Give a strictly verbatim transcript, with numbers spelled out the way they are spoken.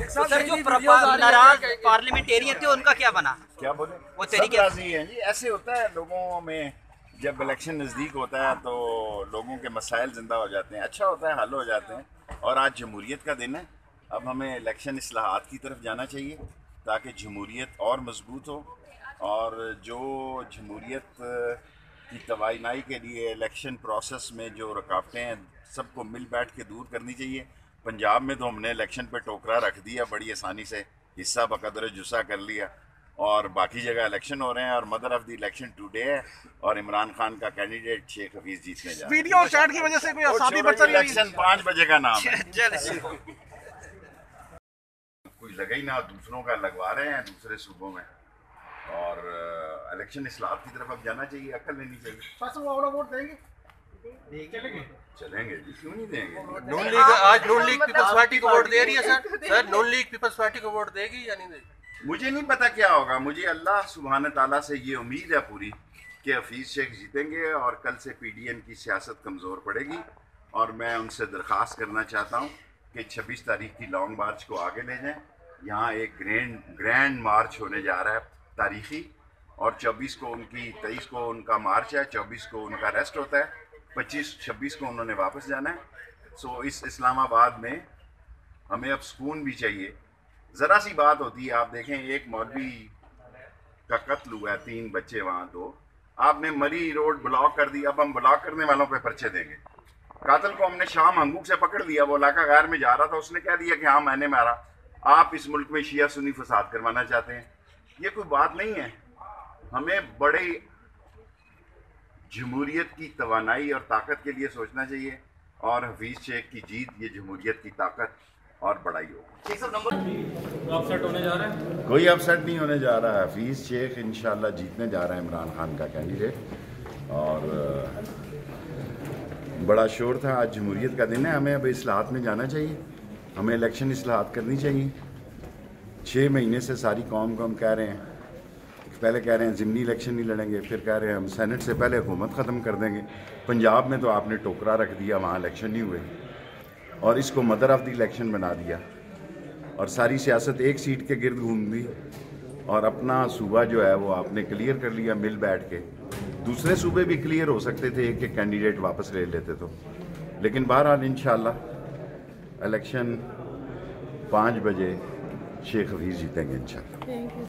तो सर जो नाराज पार्लियामेंटेरियन थे उनका क्या बना? क्या बोले? वो सब राजी हैं जी। ऐसे होता है लोगों में, जब इलेक्शन नज़दीक होता है तो लोगों के मसाइल जिंदा हो जाते हैं, अच्छा होता है, हल हो जाते हैं। और आज जमहूरियत का दिन है, अब हमें इलेक्शन इस्लाहात की तरफ जाना चाहिए ताकि जमहूरियत और मजबूत हो। और जो जमहूरियत की तवानाई के लिए इलेक्शन प्रोसेस में जो रुकावटें हैं, सबको मिल बैठ के दूर करनी चाहिए। पंजाब में तो हमने इलेक्शन पे टोकरा रख दिया बड़ी आसानी से, हिस्सा बकदर जुस्सा कर लिया, और बाकी जगह इलेक्शन हो रहे हैं और mother of the election today है और इमरान खान का कैंडिडेट शेख हफीज जीतने जा रहे हैं। वीडियो चैट की वजह से कोई आसानी बढ़ता नहीं। इलेक्शन पाँच बजे का नाम है, कोई लगा ही ना, दूसरों का लगवा रहे हैं दूसरे सूबों में। और इलेक्शन इस्लाहात की तरफ अब जाना चाहिए, अक्ल लेनी चाहिए। वोट देंगे चलेंगे चलेंगे जी, क्यों नहीं देंगे? नून लीग आज नून लीग पीपल्स पार्टी को वोट दे रही है सर सर नून लीग पीपल्स पार्टी को वोट देगी या नहीं देगी? मुझे नहीं पता क्या होगा। मुझे अल्लाह सुभान ताला से ये उम्मीद है पूरी कि हफीज़ शेख जीतेंगे और कल से पीडीएम की सियासत कमज़ोर पड़ेगी। और मैं उनसे दरख्वास्त करना चाहता हूँ कि छब्बीस तारीख की लॉन्ग मार्च को आगे ले जाएं। यहाँ एक ग्रैंड ग्रैंड मार्च होने जा रहा है तारीखी, और चौबीस को उनकी तेईस को उनका मार्च है, चौबीस को उनका रेस्ट होता है, पच्चीस छब्बीस को उन्होंने वापस जाना है। सो इस इस्लामाबाद में हमें अब सुकून भी चाहिए। ज़रा सी बात होती है, आप देखें एक मौलवी का कत्ल हुआ है, तीन बच्चे वहाँ, दो, आपने मरी रोड ब्लॉक कर दी। अब हम ब्लॉक करने वालों पे पर्चे देंगे। कातिल को हमने शाम हंगूक से पकड़ लिया, वो इलाका गैर में जा रहा था, उसने कह दिया कि हाँ मैंने मारा। आप इस मुल्क में शिया सुन्नी फसाद करवाना चाहते हैं, ये कोई बात नहीं है। हमें बड़े जमहूरियत की तवानाई और ताकत के लिए सोचना चाहिए, और हफीज़ शेख की जीत ये जमहूरियत की ताकत और बड़ाई होगी। अपसेट होने जा रहा है? कोई अपसेट नहीं होने जा रहा है। हफीज़ शेख इंशाल्लाह जीतने जा रहा है, इमरान खान का कैंडिडेट। और बड़ा शोर था, आज जमहूरियत का दिन है, हमें अब इस्लाहात में जाना चाहिए, हमें इलेक्शन इस्लाहात करनी चाहिए। छः महीने से सारी कौम को हम कह रहे हैं, पहले कह रहे हैं ज़िमनी इलेक्शन नहीं लड़ेंगे, फिर कह रहे हैं हम सेनेट से पहले हुकूमत ख़त्म कर देंगे। पंजाब में तो आपने टोकरा रख दिया, वहाँ इलेक्शन नहीं हुए, और इसको मदर ऑफ द इलेक्शन बना दिया, और सारी सियासत एक सीट के गिर्द घूम गई, और अपना सूबा जो है वो आपने क्लियर कर लिया मिल बैठ के। दूसरे सूबे भी क्लियर हो सकते थे, एक एक कैंडिडेट वापस ले लेते तो। लेकिन बहरहाल इंशाल्लाह इलेक्शन पाँच बजे शेख हफीज़ जीतेंगे इंशाल्लाह।